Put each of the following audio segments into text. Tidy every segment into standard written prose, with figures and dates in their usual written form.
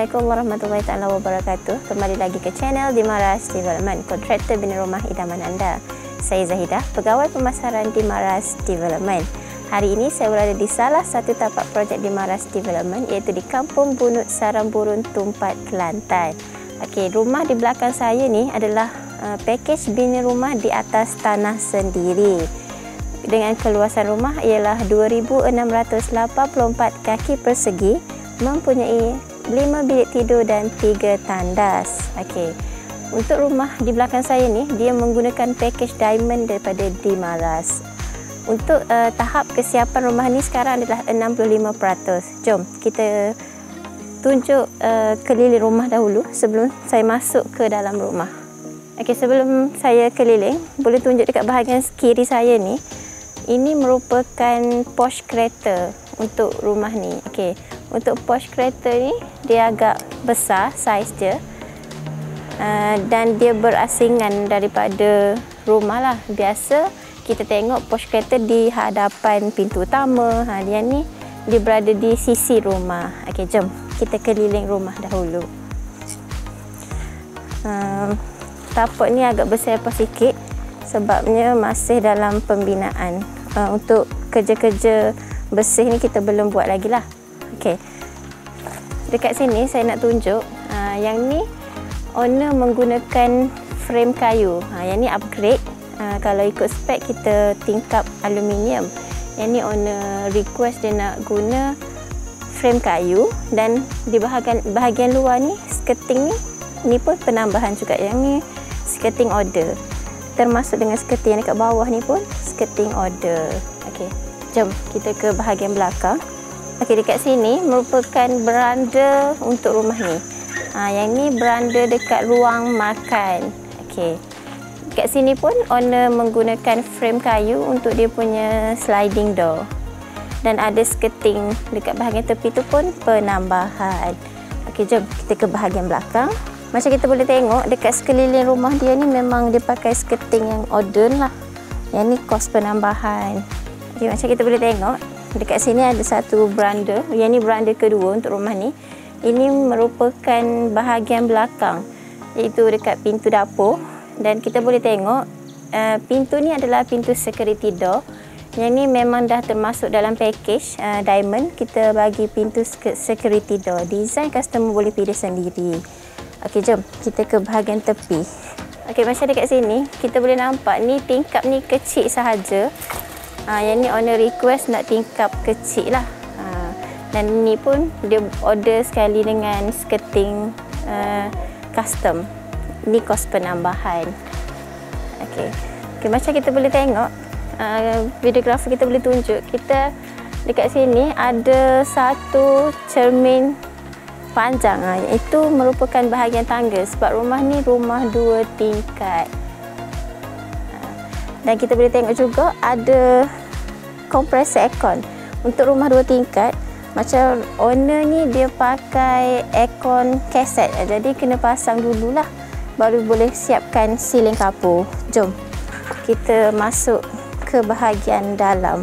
Assalamualaikum warahmatullahi taala wabarakatuh. Kembali lagi ke channel Dimaras Development, kontraktor bina rumah idaman anda. Saya Zahidah, pegawai pemasaran Dimaras Development. Hari ini saya berada di salah satu tapak projek Dimaras Development, iaitu di Kampung Bunut Sarangburun, Tumpat, Kelantan. Okey, rumah di belakang saya ni adalah pakej bina rumah di atas tanah sendiri. Dengan keluasan rumah ialah 2,684 kaki persegi, mempunyai 5 bilik tidur dan 3 tandas. Okey. Untuk rumah di belakang saya ni, dia menggunakan pakej diamond daripada Dimaras. Untuk tahap kesiapan rumah ni sekarang adalah 65%. Jom kita tunjuk keliling rumah dahulu sebelum saya masuk ke dalam rumah. Okey, sebelum saya keliling, boleh tunjuk dekat bahagian kiri saya ni. Ini merupakan porch kereta untuk rumah ni. Okey. Untuk porch kereta ni, dia agak besar saiz dia, dan dia berasingan daripada rumah lah. Biasa kita tengok porch kereta di hadapan pintu utama. Dia ni dia berada di sisi rumah. Okey, jom kita keliling rumah dahulu. Tapak ni agak bersepah sikit sebabnya masih dalam pembinaan. Untuk kerja-kerja bersih ni kita belum buat lagi lah. Okey. Dekat sini saya nak tunjuk, yang ni owner menggunakan frame kayu. Yang ni upgrade. Kalau ikut spek kita tingkap aluminium. Yang ni owner request dia nak guna frame kayu, dan di bahagian luar ni skirting ni pun penambahan juga. Yang ni skirting order. Termasuk dengan skirting yang dekat bawah ni pun skirting order. Okey. Jom kita ke bahagian belakang. Okey, dekat sini merupakan beranda untuk rumah ni. Yang ni beranda dekat ruang makan. Okey. Dekat sini pun owner menggunakan frame kayu untuk dia punya sliding door. Dan ada skirting dekat bahagian tepi tu pun penambahan. Okey, jom kita ke bahagian belakang. Macam kita boleh tengok dekat sekeliling rumah dia ni memang dia pakai skirting yang modern lah. Yang ni kos penambahan. Okey, macam kita boleh tengok dekat sini ada satu beranda. Yang ni beranda kedua untuk rumah ni. Ini merupakan bahagian belakang, iaitu dekat pintu dapur. Dan kita boleh tengok pintu ni adalah pintu security door. Yang ni memang dah termasuk dalam package diamond. Kita bagi pintu security door. Design customer boleh pilih sendiri. Okey, jom kita ke bahagian tepi. Okey, macam dekat sini kita boleh nampak ni tingkap ni kecil sahaja. Yang ni owner request nak tingkap kecil lah. Dan ni pun dia order sekali dengan skirting custom. Ni kos penambahan. Okey. Okey, macam kita boleh tengok, videographer kita boleh tunjuk, kita dekat sini ada satu cermin panjang. Itu merupakan bahagian tangga sebab rumah ni rumah 2 tingkat. Dan kita boleh tengok juga ada kompresor aircon. Untuk rumah 2 tingkat, macam owner ni dia pakai aircon kaset. Jadi kena pasang dululah baru boleh siapkan siling kapur. Jom kita masuk ke bahagian dalam.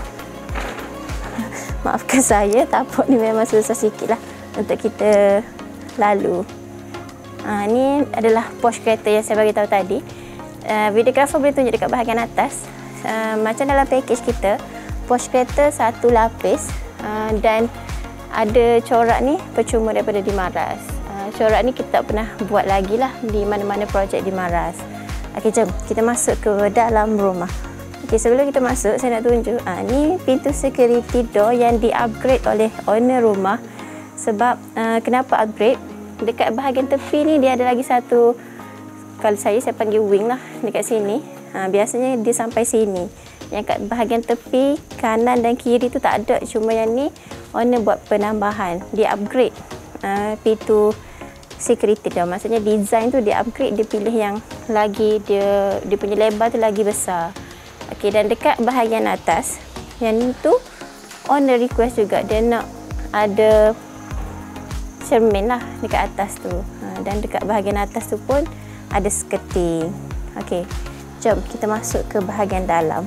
Maafkan saya, tapak ni memang susah sikit lah untuk kita lalu. Ni adalah porch kereta yang saya bagi tahu tadi. Videographer boleh tunjuk dekat bahagian atas. Macam dalam package kita, porch kereta 1 lapis, dan ada corak ni percuma daripada Dimaras. Corak ni kita tak pernah buat lagi lah di mana-mana projek Dimaras. Okey, jom kita masuk ke dalam rumah. Okey, sebelum kita masuk saya nak tunjuk, ni pintu security door yang di-upgrade oleh owner rumah. Sebab kenapa upgrade? Dekat bahagian tepi ni dia ada lagi satu, kalau saya panggil wing lah dekat sini. Biasanya dia sampai sini. Yang kat bahagian tepi kanan dan kiri tu tak ada. Cuma yang ni owner buat penambahan. Dia upgrade pintu security door. Maksudnya design tu dia upgrade, dia pilih yang lagi dia punya lebar tu lagi besar. Okey, dan dekat bahagian atas yang tu owner request juga dia nak ada cermin lah dekat atas tu. Dan dekat bahagian atas tu pun ada skirting. Okey, jom kita masuk ke bahagian dalam.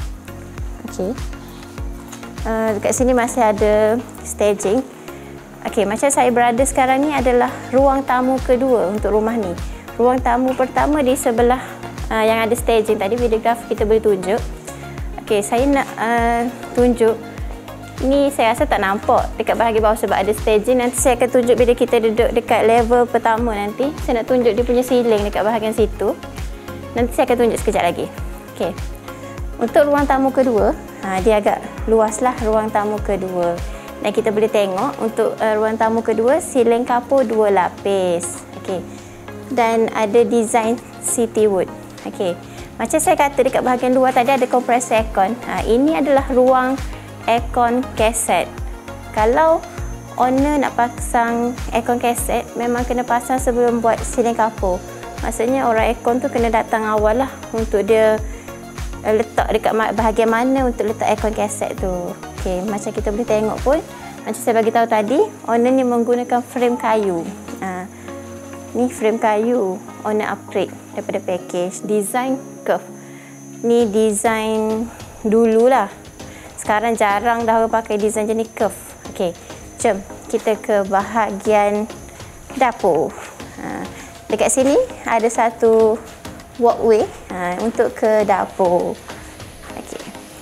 Okey, dekat sini masih ada staging. Okey, macam saya berada sekarang ni adalah ruang tamu kedua untuk rumah ni. Ruang tamu pertama di sebelah yang ada staging tadi, videographer kita boleh tunjuk. Okey, saya nak tunjuk. Ni saya rasa tak nampak dekat bahagian bawah sebab ada staging. Nanti saya akan tunjuk bila kita duduk dekat level pertama nanti. Saya nak tunjuk dia punya ceiling dekat bahagian situ. Nanti saya akan tunjuk sekejap lagi. Okey. Untuk ruang tamu kedua, dia agak luas lah ruang tamu kedua. Dan kita boleh tengok untuk ruang tamu kedua, ceiling kapur 2 lapis. Okey. Dan ada design city wood. Okey. Macam saya kata dekat bahagian luar tadi ada kompresor aircon. Ini adalah ruang aircon kaset. Kalau owner nak pasang aircon kaset, memang kena pasang sebelum buat ceiling kapur. Maksudnya orang aircon tu kena datang awal lah untuk dia letak dekat bahagian mana untuk letak aircon kaset tu. Okey, macam kita boleh tengok pun, macam saya bagi tahu tadi, owner ni menggunakan frame kayu. Ni frame kayu, owner upgrade daripada package. Design curve. Ni design dululah. Sekarang jarang dah orang pakai design jenis curve. Okey, jom kita ke bahagian dapur. Dekat sini ada satu walkway untuk ke dapur. Okey.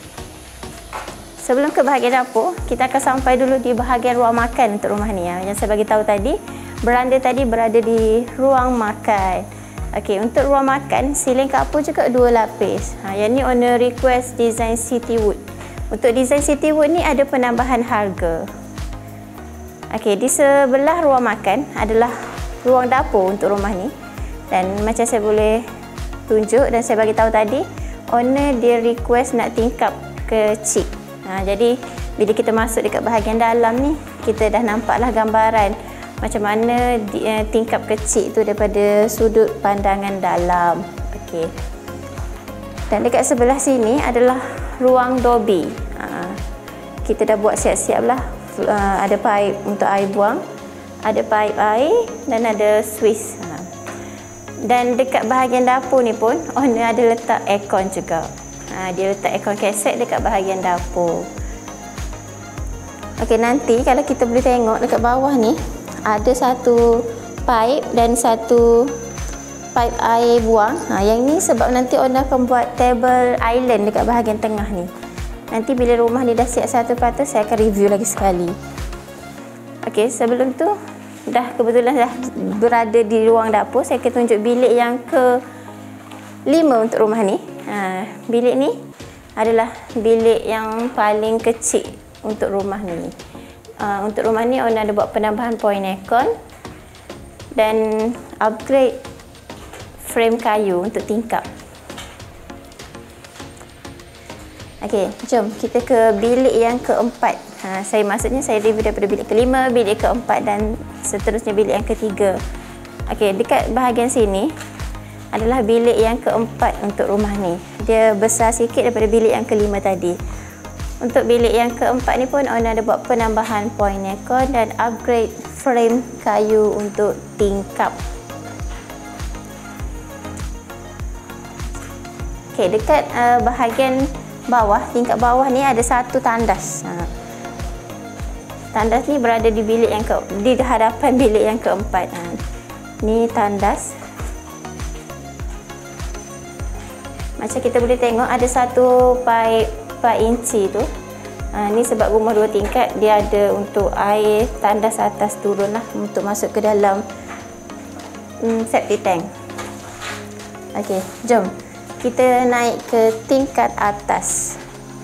Sebelum ke bahagian dapur, kita akan sampai dulu di bahagian ruang makan untuk rumah ni. Yang saya bagi tahu tadi, beranda tadi berada di ruang makan. Okey, untuk ruang makan, ceiling kapur juga 2 lapis. Yang ni owner request design city wood. Untuk design city wood ni ada penambahan harga. Okey, di sebelah ruang makan adalah ruang dapur untuk rumah ni. Dan macam saya boleh tunjuk dan saya bagi tahu tadi, owner dia request nak tingkap kecil. Jadi bila kita masuk dekat bahagian dalam ni, kita dah nampaklah gambaran macam mana tingkap kecil tu daripada sudut pandangan dalam. Okey. Dan dekat sebelah sini adalah ruang dobi. Kita dah buat siap-siap lah. Ada pipe untuk air buang, ada pipe air dan ada swiss. Dan dekat bahagian dapur ni pun owner ada letak aircon juga. Dia letak aircon kaset dekat bahagian dapur. Okey, nanti kalau kita boleh tengok dekat bawah ni ada satu pipe dan satu pipe air buang. Yang ni sebab nanti owner akan buat table island dekat bahagian tengah ni. Nanti bila rumah ni dah siap 100%, saya akan review lagi sekali. Okey, sebelum tu kebetulan dah berada di ruang dapur. Saya akan tunjuk bilik yang ke-5 untuk rumah ni. Bilik ni adalah bilik yang paling kecil untuk rumah ni. Untuk rumah ni owner ada buat penambahan point aircon dan upgrade frame kayu untuk tingkap. Okey, jom kita ke bilik yang keempat. Maksudnya saya review daripada bilik ke-5, bilik ke-4 dan seterusnya bilik yang ke-3. Okey, dekat bahagian sini adalah bilik yang ke-4 untuk rumah ni. Dia besar sikit daripada bilik yang ke-5 tadi. Untuk bilik yang ke-4 ni pun owner ada buat penambahan point aircon dan upgrade frame kayu untuk tingkap. Okey, dekat bahagian bawah, tingkat bawah ni ada satu tandas. Tandas ni berada di bilik yang di hadapan bilik yang keempat. Ni tandas. Macam kita boleh tengok ada satu pipe 4 inci tu. Ni sebab rumah 2 tingkat, dia ada untuk air tandas atas turun lah untuk masuk ke dalam septic tank. Okey, jom kita naik ke tingkat atas.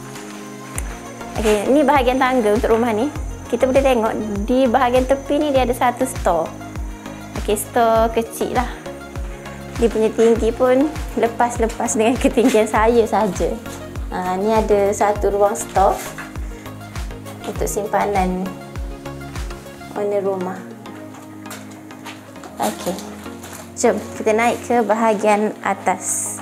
Okey, ni bahagian tangga untuk rumah ni. Kita boleh tengok di bahagian tepi ni dia ada satu store. Okey, store kecil lah. Dia punya tinggi pun lepas-lepas dengan ketinggian saya saja. Ni ada satu ruang store untuk simpanan owner rumah. Okey, jom kita naik ke bahagian atas.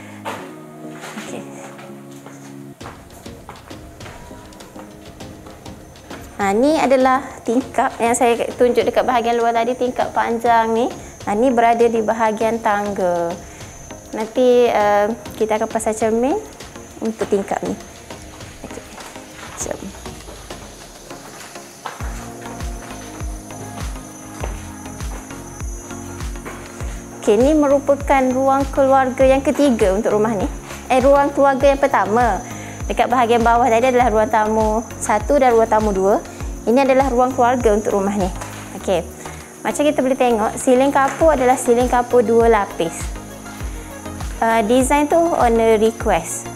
Ni adalah tingkap yang saya tunjuk dekat bahagian luar tadi, tingkap panjang ni. Ni berada di bahagian tangga. Nanti kita akan pasang cermin untuk tingkap ni. Okay. Jom. Okey, ini merupakan ruang keluarga yang ketiga untuk rumah ni. Ruang keluarga yang pertama. Dekat bahagian bawah tadi adalah ruang tamu 1 dan ruang tamu 2. Ini adalah ruang keluarga untuk rumah ni. Okey. Macam kita boleh tengok, siling kapur adalah siling kapur 2 lapis. Design tu on a request.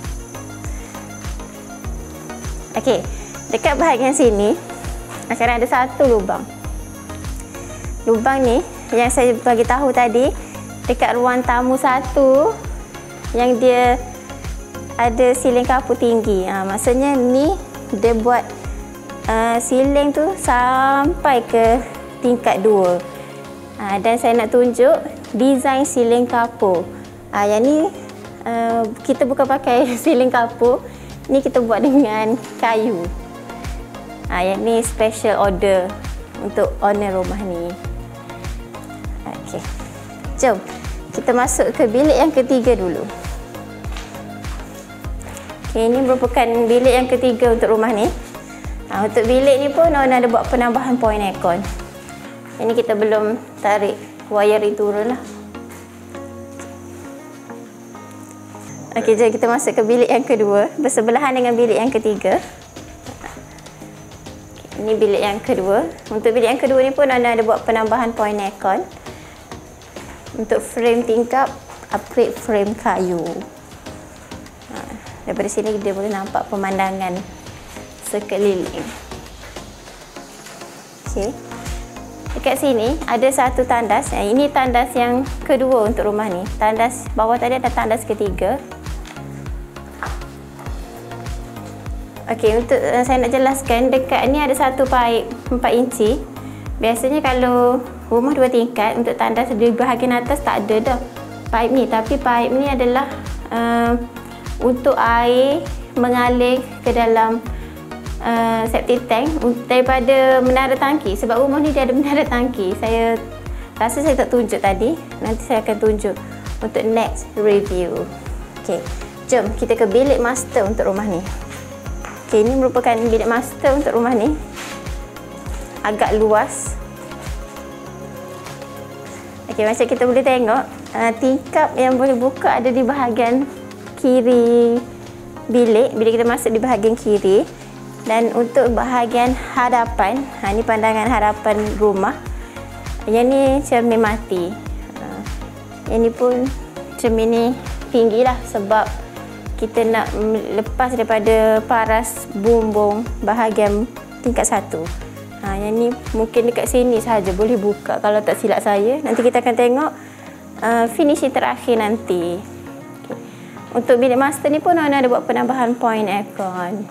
Okey. Dekat bahagian sini akan ada satu lubang. Lubang ni yang saya bagi tahu tadi dekat ruang tamu 1 yang dia ada siling kapur tinggi. Maksudnya ni dia buat siling tu sampai ke tingkat 2. Dan saya nak tunjuk design siling kapur. Yang ni kita bukan pakai siling kapur, ni kita buat dengan kayu. Yang ni special order untuk owner rumah ni. Okey. Jom kita masuk ke bilik yang ketiga dulu. Okay, ini merupakan bilik yang ketiga untuk rumah ni. Untuk bilik ni pun owner ada buat penambahan point aircon. Ini kita belum tarik wiring turun lah. Okey, jom kita masuk ke bilik yang kedua, bersebelahan dengan bilik yang ketiga. Ini bilik yang kedua. Untuk bilik yang kedua ni pun owner ada buat penambahan point aircon. Untuk frame tingkap, upgrade frame kayu. Daripada sini dia boleh nampak pemandangan sekeliling. Okey. Dekat sini ada satu tandas. Ini tandas yang kedua untuk rumah ni. Tandas bawah tadi ada tandas ketiga. Okey, untuk saya nak jelaskan, dekat ni ada satu paip 4 inci. Biasanya kalau rumah 2 tingkat, untuk tandas di bahagian atas tak ada dah paip ni. Tapi paip ni adalah untuk air mengalir ke dalam septic tank daripada menara tangki. Sebab rumah ni dia ada menara tangki. Saya rasa saya tak tunjuk tadi. Nanti saya akan tunjuk untuk next review. Okey, jom kita ke bilik master untuk rumah ni. Okey, ini merupakan bilik master untuk rumah ni. Agak luas. Okey, macam kita boleh tengok, tingkap yang boleh buka ada di bahagian kiri bilik. Bila kita masuk di bahagian kiri, dan untuk bahagian hadapan, ini pandangan hadapan rumah. Yang ni cermin mati. Yang ni pun cermin ni tinggi lah sebab kita nak lepas daripada paras bumbung bahagian tingkat 1. Yang ni mungkin dekat sini sahaja boleh buka kalau tak silap saya. Nanti kita akan tengok finishing terakhir nanti. Untuk bilik master ni pun ada buat penambahan point aircon.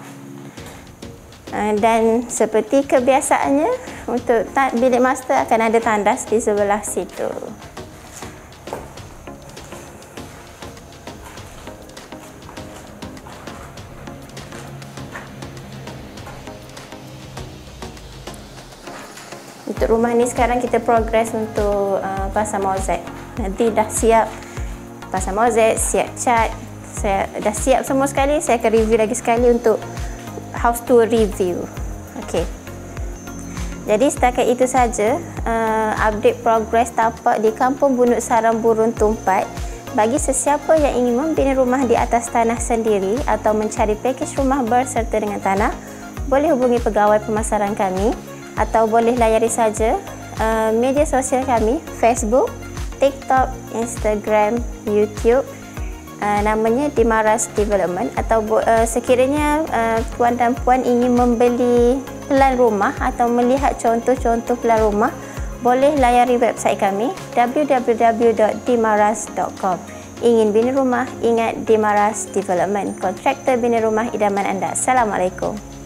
Dan seperti kebiasaannya, untuk bilik master akan ada tandas di sebelah situ. Untuk rumah ni sekarang kita progress untuk pasang mozaik. Nanti dah siap pasang mozaik, siap cat. Saya dah siap semua sekali. Saya akan review lagi sekali untuk house tour review. Okey. Jadi setakat itu saja update progress tapak di Kampung Bunut Sarang Burung Tumpat. Bagi sesiapa yang ingin membina rumah di atas tanah sendiri atau mencari pakej rumah berserta dengan tanah, boleh hubungi pegawai pemasaran kami atau boleh layari saja media sosial kami, Facebook, TikTok, Instagram, YouTube. Namanya Dimaras Development. Atau sekiranya tuan dan puan ingin membeli pelan rumah atau melihat contoh-contoh pelan rumah, boleh layari website kami www.dimaras.com. Ingin bina rumah, ingat Dimaras Development, kontraktor bina rumah idaman anda. Assalamualaikum.